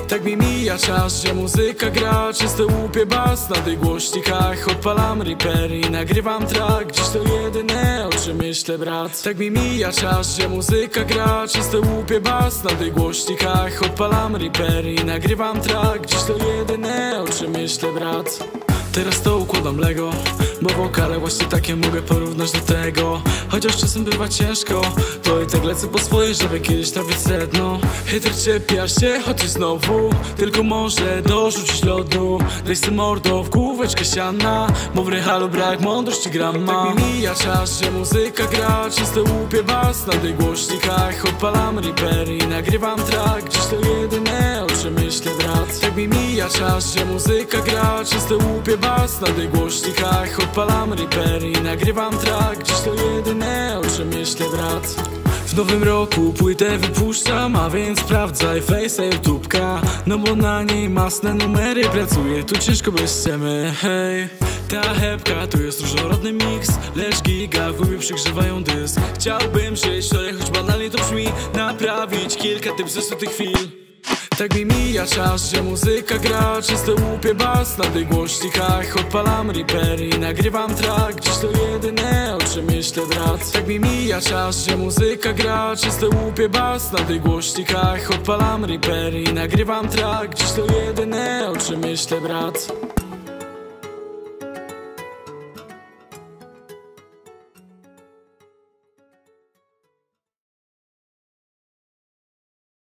Tak mi mija czas, że muzyka gra, czyste łupie bas na tych głośnikach. Odpalam Reaper i nagrywam track, dziś to jedyne, o czym myślę, brat. Tak mi mija czas, że muzyka gra, czyste łupie bas na tych głośnikach. Odpalam Reaper i nagrywam track, dziś to jedyne, o czym myślę, brat. Teraz to układam Lego, bo wokale właśnie takie mogę porównać do tego. Chociaż czasem bywa ciężko, to i tak lecę po swoje, żeby kiedyś trafić sedno. Hater czepiasz się, chociaż znowu tylko może dorzucić lodu. Daj se mordo w główeczkę siana, bo w realu brak mądrości grama. Tak mi mija czas, że muzyka gra, czyste łupie bas na tych głośnikach. Odpalam Reaper i nagrywam track, dziś to jedyne, o czym myślę, brat. Tak mi mija czas, że muzyka gra, czyste łupie bas na tych głośnikach. Odpalam Reaper i nagrywam track, dziś to jedyne, o czym myślę, brat. W nowym roku płytę wypuszczam, a więc sprawdzaj Face'a, YouTubka, no bo na niej masne numery. Pracuję tu ciężko bez ściemy, hej. Ta hepka to jest różnorodny miks, lecz giga w głowie przygrzewają dysk. Chciałbym żyć, ale choć banalnie to brzmi, naprawić kilka tych zepsutych chwil. Tak mi mija czas, że muzyka gra, czyste łupie bas na tych głośnikach. Odpalam Reaper i nagrywam track, dziś to jedyne, o czym myślę, brat. Tak mi mija czas, że muzyka gra, czyste łupie bas na tych głośnikach. Odpalam Reaper i nagrywam track, dziś to jedyne, o czym myślę, brat.